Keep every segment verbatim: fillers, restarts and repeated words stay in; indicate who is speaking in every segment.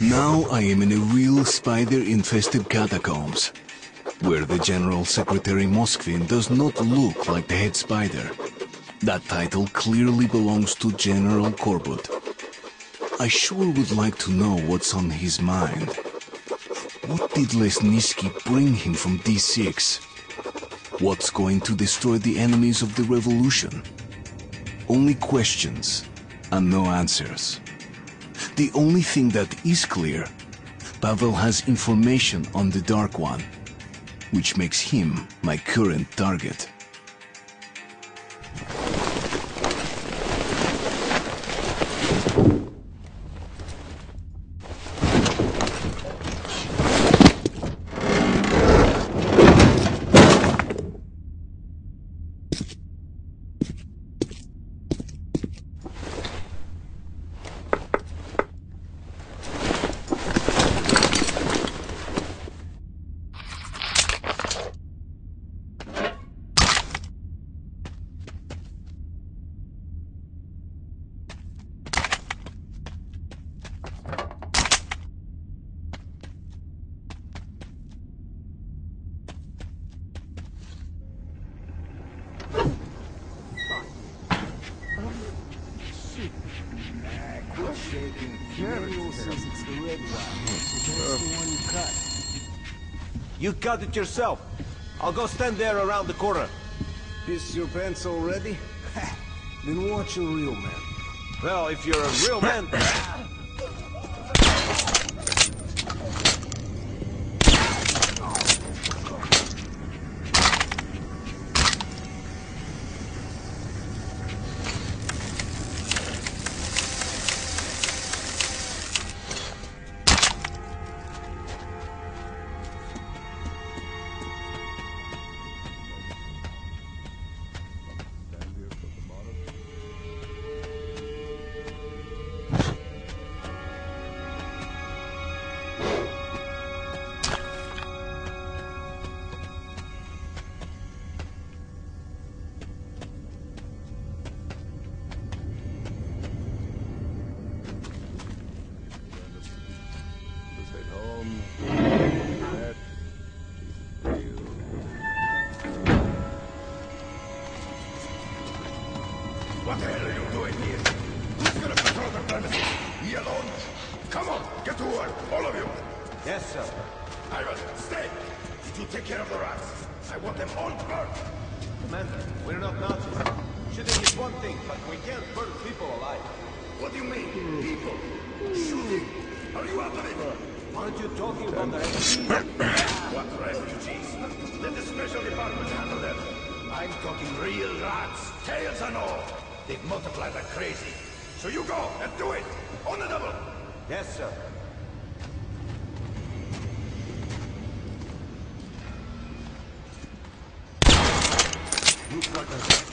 Speaker 1: Now I am in a real spider-infested catacombs, where the General Secretary Moskvin does not look like the head spider. That title clearly belongs to General Korbut. I sure would like to know what's on his mind. What did Lesnitsky bring him from D six? What's going to destroy the enemies of the revolution? Only questions and no answers. The only thing that is clear, Pavel has information on the Dark One, which makes him my current target.
Speaker 2: You cut it yourself. I'll go stand there around the corner.
Speaker 3: Piss your pants already? Then watch a real man.
Speaker 2: Well, if you're a real man...
Speaker 4: What the hell are you doing here? Who's gonna patrol the premises? Me alone? Come on, get to work, all of you.
Speaker 2: Yes, sir.
Speaker 4: Ivan, stay. Did you take care of the rats? I want them all burnt.
Speaker 2: Commander, we're not Nazis. Shooting is one thing, but we can't burn people alive.
Speaker 4: What do you mean, people? Shooting? Are you out of it?
Speaker 2: Aren't you talking about the refugees?
Speaker 4: What refugees? Let the special department handle them. I'm talking real rats, tails and all. They've multiplied like crazy. So you go and do it! On the double!
Speaker 2: Yes, sir.
Speaker 4: Looks like a...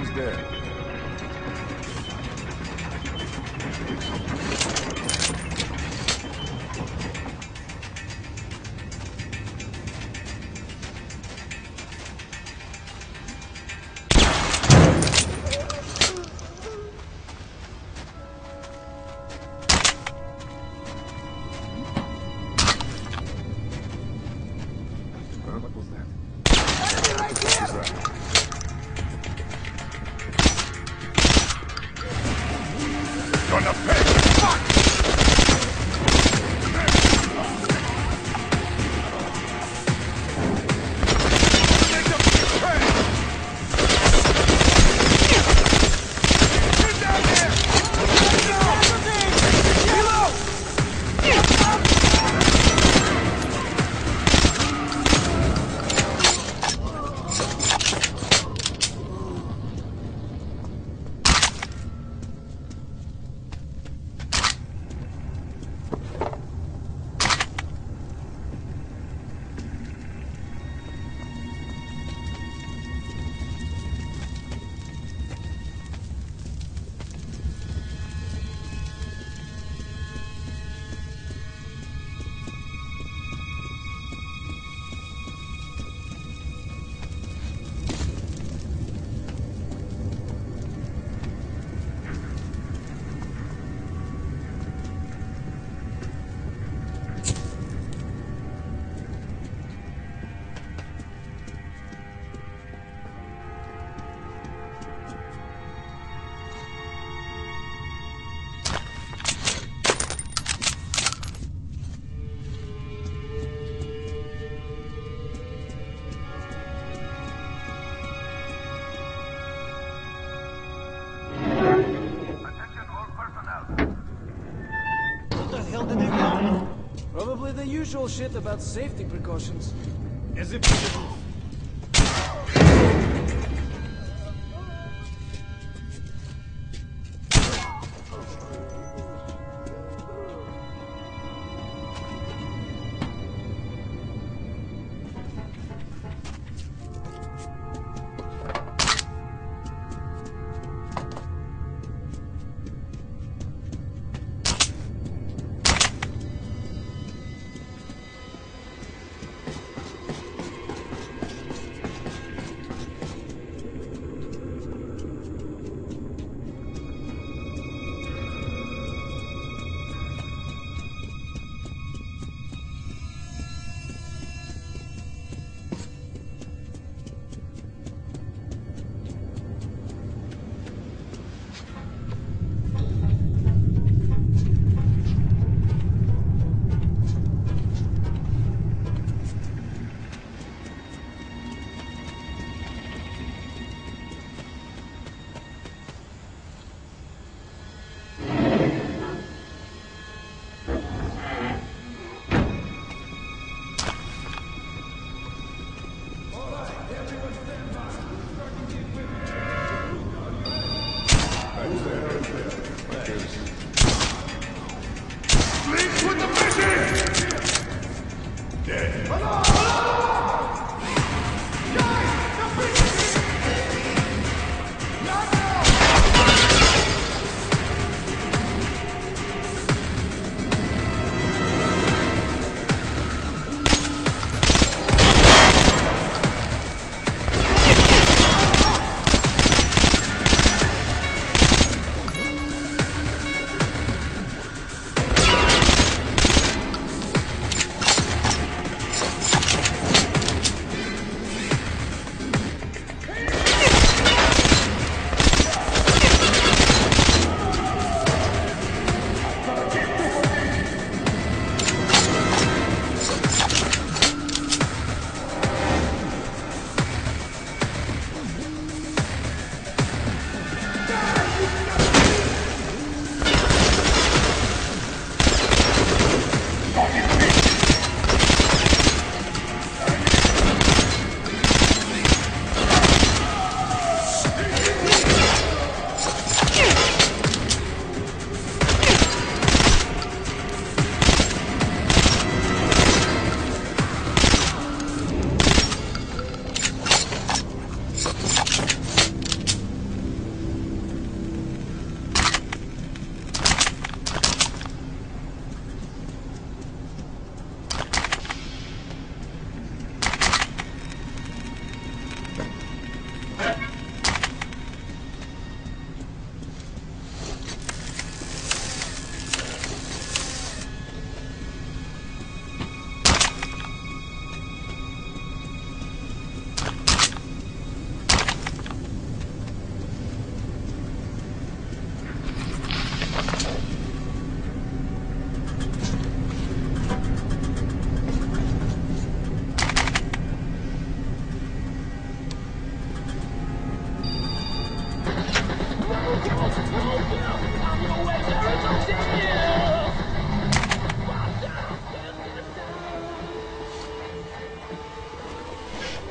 Speaker 3: Who's there? What was that? Enemy right there!
Speaker 4: Gonna pay! Fuck! Get down here!
Speaker 3: Probably the usual shit about safety precautions.
Speaker 2: As if we didn't.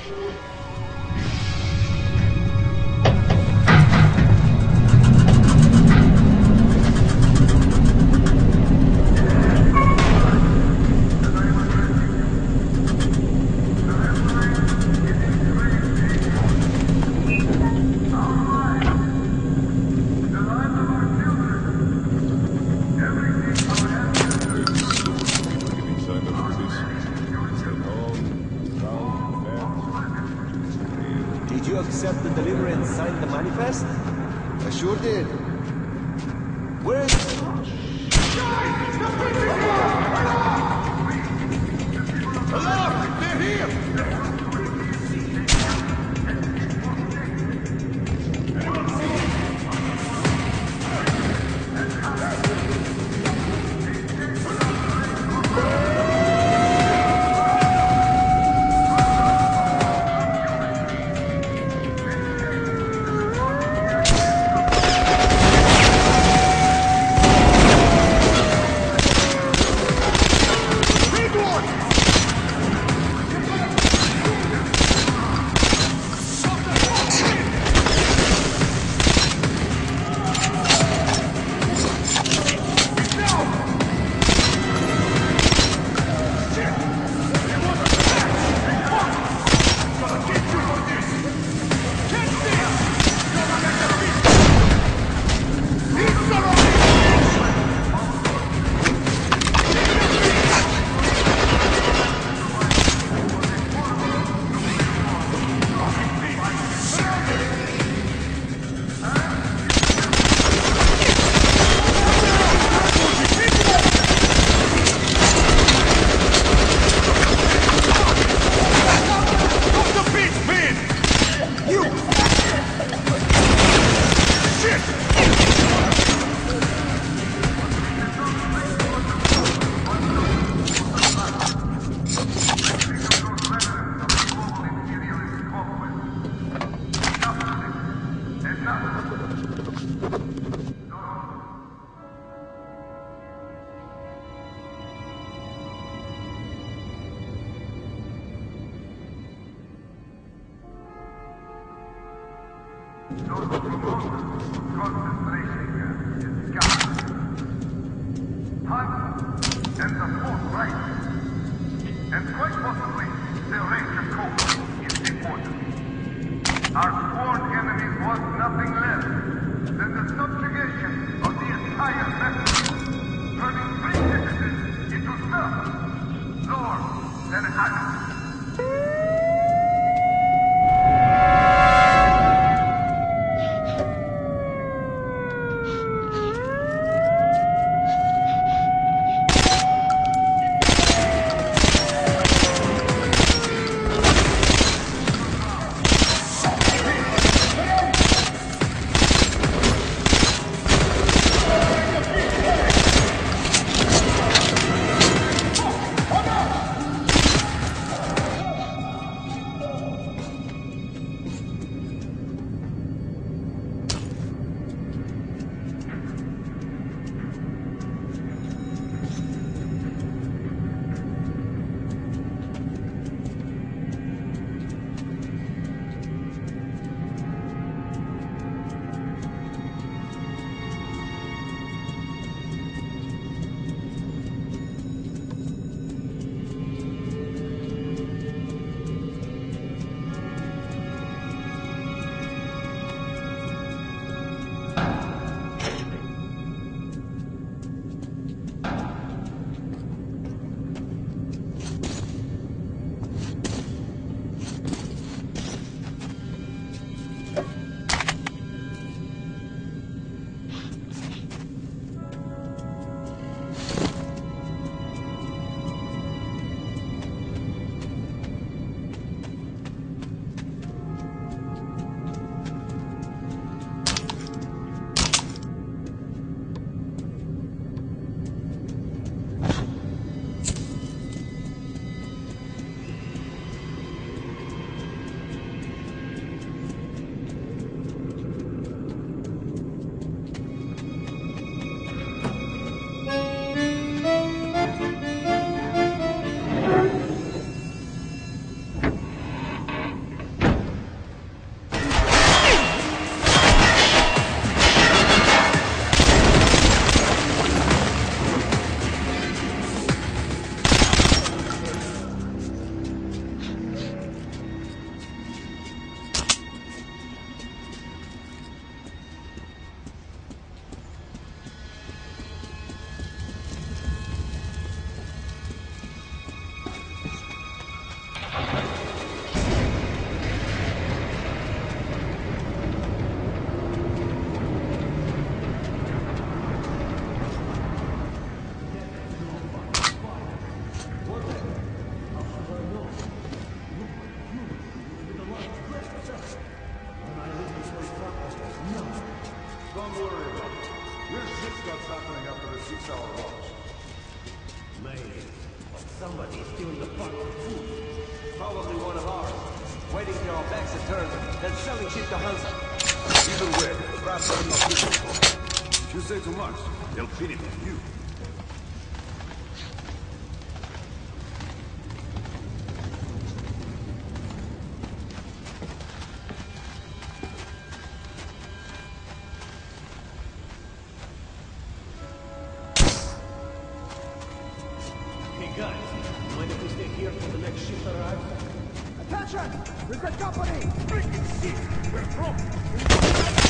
Speaker 2: Did you accept the delivery and sign the manifest?
Speaker 3: I sure did.
Speaker 2: Where is it?
Speaker 4: Alarm! They're here!
Speaker 5: Somebody's stealing the pot of food.
Speaker 2: Probably one of ours. Waiting till our backs are turned, then selling shit to Hansa. Either way, perhaps I'm not good. If you say too much, they'll pity you.
Speaker 5: Hey guys, mind if we stay here till the next ship arrives?
Speaker 3: Attention! We've got company!
Speaker 5: Freaking shit! We're broke!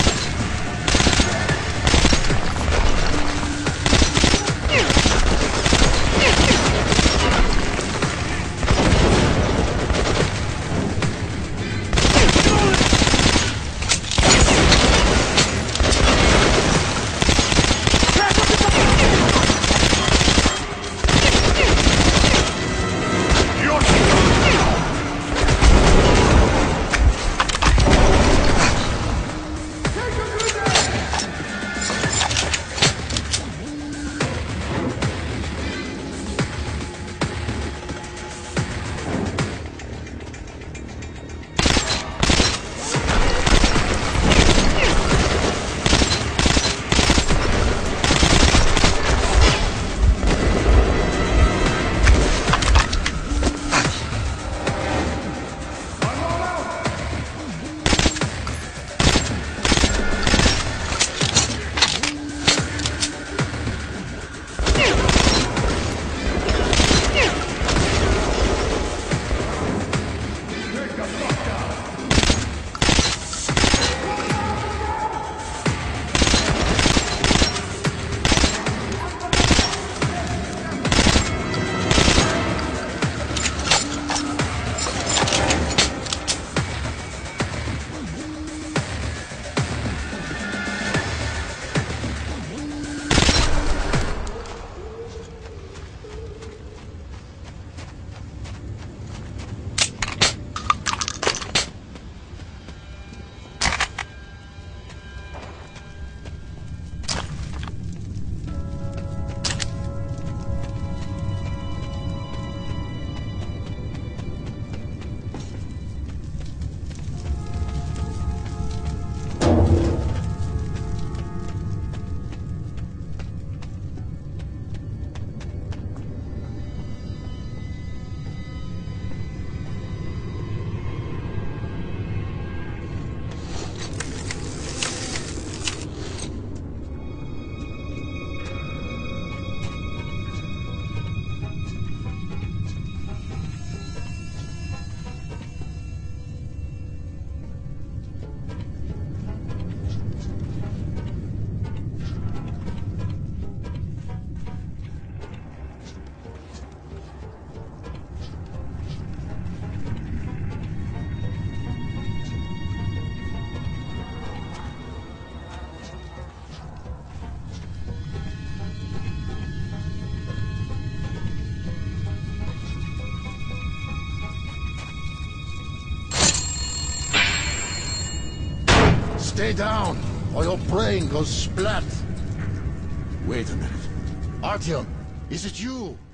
Speaker 6: Stay down, or your brain goes splat.
Speaker 1: Wait a minute.
Speaker 6: Artyom, is it you?